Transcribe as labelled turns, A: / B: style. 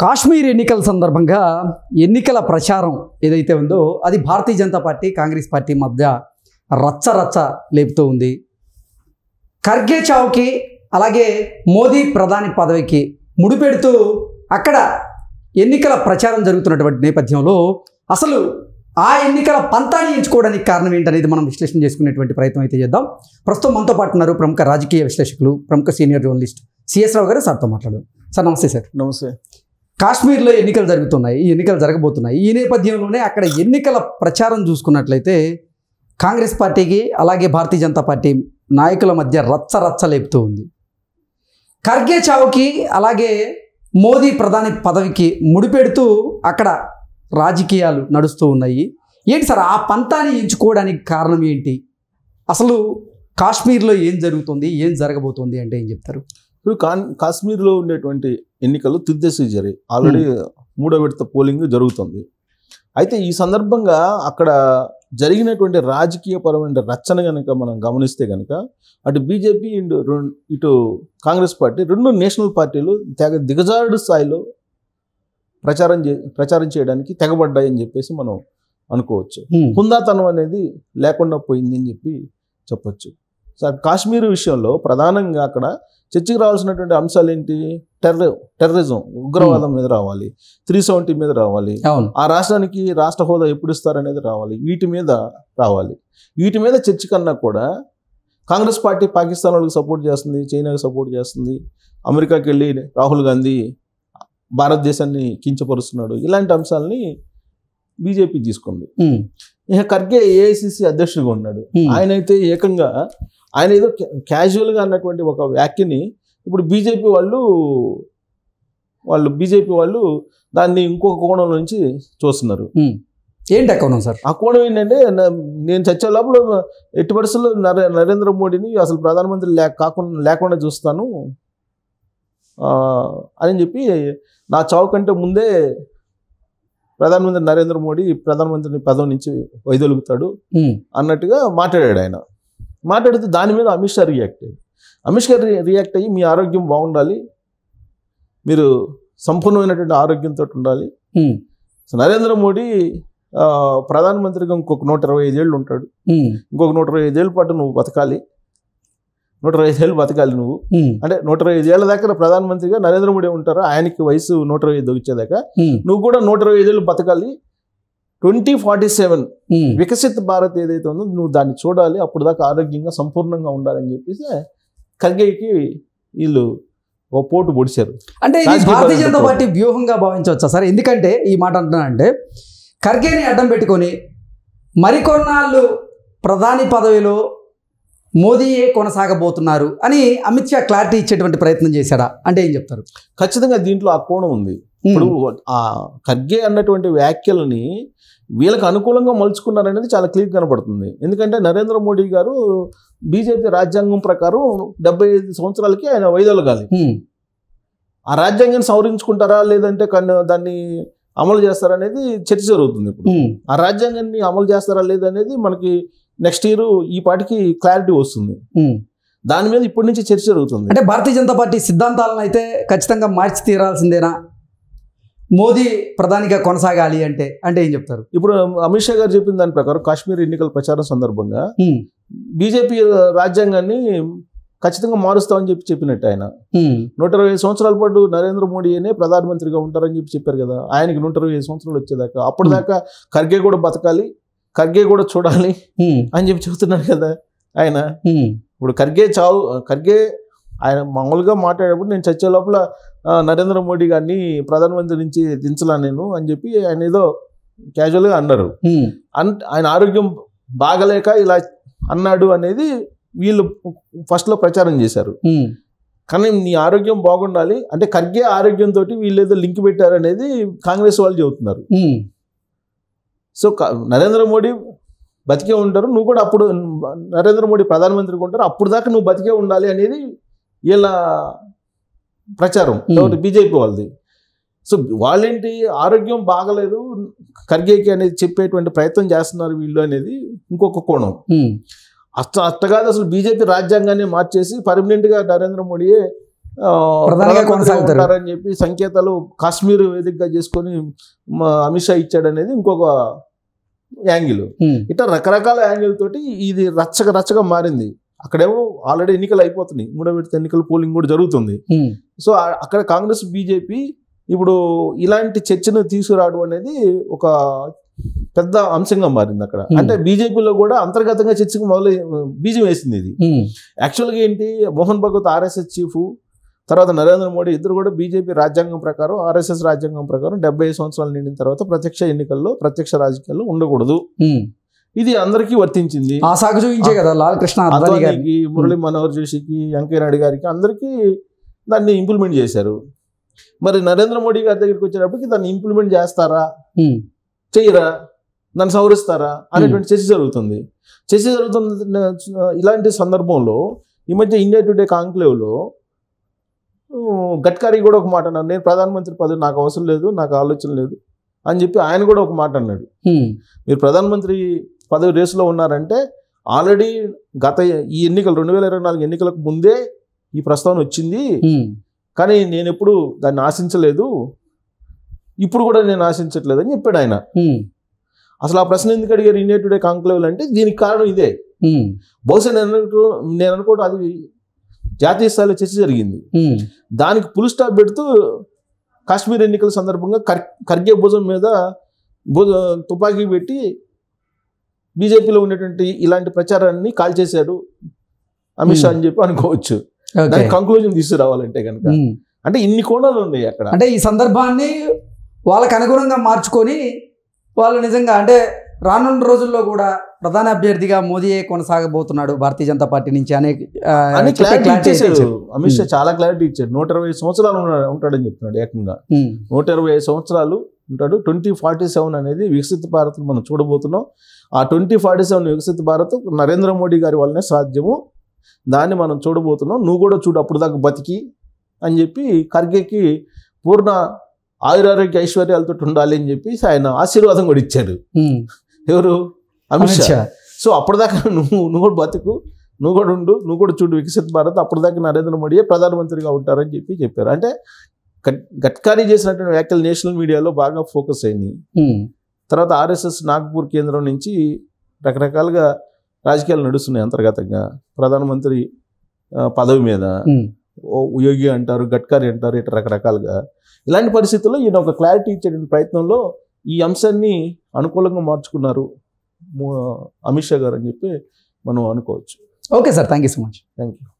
A: కాశ్మీర్ ఎన్నికల సందర్భంగా ఎన్నికల ప్రచారం ఏదైతే ఉందో అది భారతీయ జనతా పార్టీ కాంగ్రెస్ పార్టీ మధ్య రచ్చ లేపుతూ ఉంది. ఖర్గే చావుకి అలాగే మోదీ ప్రధాని పదవికి ముడిపెడుతూ అక్కడ ఎన్నికల ప్రచారం జరుగుతున్నటువంటి నేపథ్యంలో అసలు ఆ ఎన్నికల పంతాన్ని ఎంచుకోవడానికి కారణం ఏంటనేది మనం విశ్లేషణ చేసుకునేటువంటి ప్రయత్నం అయితే చేద్దాం. ప్రస్తుతం మనతో పాటు ఉన్నారు ప్రముఖ రాజకీయ విశ్లేషకులు, ప్రముఖ సీనియర్ జర్నలిస్ట్ సిఎస్ రావు గారు. సార్తో మాట్లాడదాం. సార్ నమస్తే. సార్
B: నమస్తే.
A: కాశ్మీర్లో ఎన్నికలు జరుగుతున్నాయి, ఈ ఎన్నికలు జరగబోతున్నాయి. ఈ నేపథ్యంలోనే అక్కడ ఎన్నికల ప్రచారం చూసుకున్నట్లయితే కాంగ్రెస్ పార్టీకి అలాగే భారతీయ జనతా పార్టీ నాయకుల మధ్య రచ్చ లేపుతూ ఉంది. ఖర్గే చావుకి అలాగే మోదీ ప్రధాని పదవికి ముడిపెడుతూ అక్కడ రాజకీయాలు నడుస్తూ ఉన్నాయి. ఏంటి సార్ ఆ పంతాన్ని ఎంచుకోవడానికి కారణం ఏంటి? అసలు కాశ్మీర్లో ఏం జరుగుతుంది, ఏం జరగబోతుంది అంటే ఏం చెప్తారు?
B: ఇప్పుడు కాశ్మీర్లో ఉండేటువంటి ఎన్నికలు తుది జరిగాయి. ఆల్రెడీ 3వ విడత పోలింగ్ జరుగుతుంది. అయితే ఈ సందర్భంగా అక్కడ జరిగినటువంటి రాజకీయపరమైన రచ్చన కనుక మనం గమనిస్తే కనుక అటు బీజేపీ అండ్ ఇటు కాంగ్రెస్ పార్టీ రెండు నేషనల్ పార్టీలు తెగ దిగజారుడు స్థాయిలో ప్రచారం చేయడానికి తెగబడ్డాయని చెప్పేసి మనం అనుకోవచ్చు. హుందాతనం అనేది లేకుండా పోయింది అని చెప్పొచ్చు. సార్ కాశ్మీర్ విషయంలో ప్రధానంగా అక్కడ చర్చకు రావాల్సినటువంటి అంశాలు ఏంటి? టెర్రరిజం, ఉగ్రవాదం మీద రావాలి, 370 మీద రావాలి, ఆ రాష్ట్రానికి రాష్ట్ర హోదా ఎప్పుడు ఇస్తారనేది రావాలి, వీటి మీద రావాలి. వీటి మీద చర్చ కన్నా కూడా కాంగ్రెస్ పార్టీ పాకిస్తాన్ వాళ్ళకి సపోర్ట్ చేస్తుంది, చైనాకి సపోర్ట్ చేస్తుంది, అమెరికాకి వెళ్ళి రాహుల్ గాంధీ భారతదేశాన్ని కించపరుస్తున్నాడు, ఇలాంటి అంశాలని బీజేపీ తీసుకుంది. ఇక ఖర్గే ఏఐసిసి అధ్యక్షుడిగా ఉన్నాడు. ఆయనైతే ఏకంగా ఆయన ఏదో క్యాజువల్గా అన్నటువంటి ఒక వ్యాఖ్యని ఇప్పుడు బీజేపీ వాళ్ళు దాన్ని ఇంకొక కోణం నుంచి చూస్తున్నారు.
A: ఏంటి కోణం సార్? ఆ
B: కోణం ఏంటంటే, నేను చచ్చే లోపల ఎట్టి పరిస్థితుల్లో నరేంద్ర మోడీని అసలు ప్రధానమంత్రి లేకుండా చూస్తాను అని చెప్పి, నా చావు కంటే ముందే ప్రధానమంత్రి నరేంద్ర మోడీ ప్రధానమంత్రిని పదవి నుంచి వైదొలుగుతాడు అన్నట్టుగా మాట్లాడాడు. ఆయన మాట్లాడితే దాని మీద అమిత్ షా రియాక్ట్ అయ్యి మీ ఆరోగ్యం బాగుండాలి, మీరు సంపూర్ణమైనటువంటి ఆరోగ్యంతో ఉండాలి. నరేంద్ర మోడీ ప్రధానమంత్రిగా ఇంకొక 125 ఏళ్ళు ఉంటాడు, ఇంకొక 125 ఏళ్ళ పాటు నువ్వు బతకాలి, 125 ఏళ్ళు బతకాలి నువ్వు. అంటే 125 ఏళ్ల దాకా ప్రధానమంత్రిగా నరేంద్ర మోడీ ఉంటారు, ఆయనకి వయసు 125 వచ్చేదాకా నువ్వు కూడా 125 ఏళ్ళు బతకాలి. 2047 వికసిత్ భారత్ ఏదైతే ఉందో నువ్వు దాన్ని చూడాలి, అప్పుడు దాకా ఆరోగ్యంగా సంపూర్ణంగా ఉండాలని చెప్పేసి ఖర్గేకి వీళ్ళు ఒక పోటు పొడిచారు.
A: అంటే భారతీయ జనతా పార్టీ వ్యూహంగా భావించవచ్చా సార్? ఎందుకంటే ఈ మాట అంటున్నానంటే, ఖర్గేని అడ్డం పెట్టుకొని మరికొన్నాళ్ళు ప్రధాని పదవిలో మోదీయే కొనసాగబోతున్నారు అని అమిత్ షా క్లారిటీ ఇచ్చేటువంటి ప్రయత్నం చేశాడా అంటే ఏం చెప్తారు?
B: ఖచ్చితంగా దీంట్లో ఆ కోణం ఉంది. ఇప్పుడు ఆ ఖర్గే అన్నటువంటి వ్యాఖ్యలని వీళ్ళకి అనుకూలంగా మలుచుకున్నారనేది చాలా క్లియర్ కనపడుతుంది. ఎందుకంటే నరేంద్ర మోడీ గారు బీజేపీ రాజ్యాంగం ప్రకారం 75 సంవత్సరాలకి ఆయన వైదొలగాలి. ఆ రాజ్యాంగాన్ని సవరించుకుంటారా లేదంటే దాన్ని అమలు చేస్తారనేది చర్చ జరుగుతుంది. ఇప్పుడు ఆ రాజ్యాంగాన్ని అమలు చేస్తారా లేదనేది మనకి నెక్స్ట్ ఇయర్ ఈ పాటికి క్లారిటీ వస్తుంది. దాని మీద ఇప్పటి నుంచి చర్చ జరుగుతుంది.
A: అంటే భారతీయ జనతా పార్టీ సిద్ధాంతాలను అయితే ఖచ్చితంగా మార్చి తీరాల్సిందేనా మోదీ ప్రధానిగా కొనసాగాలి అంటే ఏం చెప్తారు?
B: ఇప్పుడు అమిత్ షా గారు చెప్పిన దాని ప్రకారం కాశ్మీర్ ఎన్నికల ప్రచారం సందర్భంగా బీజేపీ రాజ్యాంగాన్ని ఖచ్చితంగా మారుస్తామని చెప్పినట్టు ఆయన 125 సంవత్సరాల పాటు నరేంద్ర మోడీనే ప్రధానమంత్రిగా ఉంటారని చెప్పారు కదా. ఆయనకి 125 సంవత్సరాలు వచ్చేదాకా అప్పటిదాకా ఖర్గే కూడా బతకాలి, ఖర్గే కూడా చూడాలి అని చెప్తున్నారు కదా ఆయన. ఇప్పుడు ఖర్గే ఆయన మామూలుగా మాట్లాడేటప్పుడు నేను చచ్చే లోపల నరేంద్ర మోడీ గారిని ప్రధానమంత్రి నుంచి దించలా నేను అని చెప్పి ఆయన ఏదో క్యాజువల్గా అన్నారు. ఆయన ఆరోగ్యం బాగలేక ఇలా అన్నాడు అనేది వీళ్ళు ఫస్ట్లో ప్రచారం చేశారు. కానీ నీ ఆరోగ్యం బాగుండాలి అంటే ఖర్గే ఆరోగ్యంతో వీళ్ళు ఏదో లింక్ పెట్టారు అనేది కాంగ్రెస్ వాళ్ళు చెబుతున్నారు. సో నరేంద్ర మోడీ బతికే ఉంటారు, నువ్వు కూడా అప్పుడు నరేంద్ర మోడీ ప్రధానమంత్రిగా ఉంటారు, అప్పుడు దాకా నువ్వు బతికే ఉండాలి అనేది వీళ్ళ ప్రచారం బీజేపీ వాళ్ళది. సో వాళ్ళేంటి ఆరోగ్యం బాగలేదు ఖర్గేకి అనేది చెప్పేటువంటి ప్రయత్నం చేస్తున్నారు వీళ్ళు అనేది ఇంకొక కోణం. అట్ట కాదు, అసలు బీజేపీ రాజ్యాంగాన్ని మార్చేసి పర్మనెంట్గా నరేంద్ర మోడీయే
A: ప్రధానంగా కొనసాగుతారు
B: ఉంటారని చెప్పి సంకేతాలు కాశ్మీర్ వేదికగా చేసుకొని అమిత్ షా ఇచ్చాడు అనేది ఇంకొక యాంగిల్. ఇట్లా రకరకాల యాంగిల్ తోటి ఇది రచ్చగా మారింది. అక్కడేమో ఆల్రెడీ ఎన్నికలు అయిపోతున్నాయి, 3వ విడత ఎన్నికల పోలింగ్ కూడా జరుగుతుంది. సో అక్కడ కాంగ్రెస్ బీజేపీ ఇప్పుడు ఇలాంటి చర్చను తీసుకురావడం అనేది ఒక పెద్ద అంశంగా మారింది అక్కడ. అంటే బీజేపీలో కూడా అంతర్గతంగా చర్చకు బీజం వేసింది ఇది. యాక్చువల్గా ఏంటి, మోహన్ భగవత్ ఆర్ఎస్ఎస్ చీఫ్, తర్వాత నరేంద్ర మోడీ ఇద్దరు కూడా బీజేపీ రాజ్యాంగం ప్రకారం, ఆర్ఎస్ఎస్ రాజ్యాంగం ప్రకారం 75 సంవత్సరాలు నిండిన తర్వాత ప్రత్యక్ష ఎన్నికల్లో, ప్రత్యక్ష రాజకీయాల్లో ఉండకూడదు. ఇది అందరికీ వర్తించింది.
A: ఆ సాగు చూపించే కదా లాల్ కృష్ణ
B: అద్వానీకి, మురళీ మనోహర్ జోషికి, వెంకయ్య నాయుడు గారికి అందరికీ దాన్ని ఇంప్లిమెంట్ చేశారు. మరి నరేంద్ర మోడీ గారి దగ్గరికి వచ్చేటప్పటికి దాన్ని ఇంప్లిమెంట్ చేస్తారా, చెయ్యరా, దాన్ని సవరిస్తారా అనేటువంటి చర్చ జరుగుతుంది. ఇలాంటి సందర్భంలో ఈ మధ్య ఇండియా టుడే కాంక్లేవ్లో గడ్కరీ కూడా ఒక మాట అన్నాడు, నేను ప్రధానమంత్రి పదవి నాకు అవసరం లేదు, నాకు ఆలోచన లేదు అని చెప్పి ఆయన కూడా ఒక మాట అన్నాడు. మీరు ప్రధానమంత్రి పదవి రేసులో ఉన్నారంటే ఆల్రెడీ ఈ ఎన్నికలు 2024 ఎన్నికలకు ముందే ఈ ప్రస్తావన వచ్చింది, కానీ నేను ఎప్పుడు దాన్ని ఆశించలేదు, ఇప్పుడు కూడా నేను ఆశించట్లేదు అని చెప్పాడు ఆయన. అసలు ఆ ప్రశ్న ఎందుకు అడిగారు ఇండియా టుడే కాంక్లేవ్ అంటే దీనికి కారణం ఇదే. బహుశా నేను అనుకోవడం అది జాతీయ స్థాయిలో చర్చ జరిగింది. దానికి ఫుల్ స్టాప్ పెడుతూ కాశ్మీర్ ఎన్నికల సందర్భంగా ఖర్గే భుజం మీద తుపాకీ పెట్టి బీజేపీలో ఉన్నటువంటి ఇలాంటి ప్రచారాన్ని కాల్చేశాడు అమిత్ షా అని చెప్పి అనుకోవచ్చు. దాని కంక్లూజన్ తీసుకురావాలంటే కనుక అంటే ఇన్ని కోణాలు ఉన్నాయి అక్కడ.
A: అంటే ఈ సందర్భాన్ని వాళ్ళకి అనుగుణంగా మార్చుకొని వాళ్ళు నిజంగా అంటే రానున్న రోజుల్లో కూడా ప్రధాన అభ్యర్థిగా మోదీయే కొనసాగబోతున్నాడు భారతీయ జనతా పార్టీ నుంచి అనే
B: క్లారిటీ ఇచ్చేసాడు అమిత్ షా. చాలా క్లారిటీ ఇచ్చాడు. 120 సంవత్సరాలు ఉంటాడని చెప్తున్నాడు. ఏకంగా 125 సంవత్సరాలు ఉంటాడు. 2047 అనేది వికసిత భారత్ మనం చూడబోతున్నాం. ఆ 2047 వికసిత భారత్ నరేంద్ర మోడీ గారి వల్లనే సాధ్యము, దాన్ని మనం చూడబోతున్నాం, నువ్వు కూడా చూడు అప్పుడు దాకా బతికి అని చెప్పి ఖర్గేకి పూర్ణ ఆయురారోగ్య ఐశ్వర్యాలతో ఉండాలి అని చెప్పి ఆయన ఆశీర్వాదం కూడా ఇచ్చాడు. ఎవరు? అమిత్ షా. సో అప్పటిదాకా నువ్వు కూడా బతుకు, నువ్వు కూడా ఉండు, నువ్వు కూడా చూడు వికసిత్ భారత్, అప్పటిదాకా నరేంద్ర మోడీయే ప్రధానమంత్రిగా ఉంటారని చెప్పి చెప్పారు. అంటే గడ్కరీ చేసినటువంటి వ్యాఖ్యలు నేషనల్ మీడియాలో బాగా ఫోకస్ అయినాయి. తర్వాత ఆర్ఎస్ఎస్ నాగ్పూర్ కేంద్రం నుంచి రకరకాలుగా రాజకీయాలు నడుస్తున్నాయి అంతర్గతంగా. ప్రధానమంత్రి పదవి మీద యోగి అంటారు, గడ్కరీ అంటారు, ఇట్లా రకరకాలుగా. ఇలాంటి పరిస్థితుల్లో ఈయన ఒక క్లారిటీ ఇచ్చే ప్రయత్నంలో ఈ అంశాన్ని అనుకూలంగా మార్చుకున్నారు అమిత్ షా గారు అని చెప్పి మనం అనుకోవచ్చు.
A: Okay sir, thank you so much.
B: Thank you.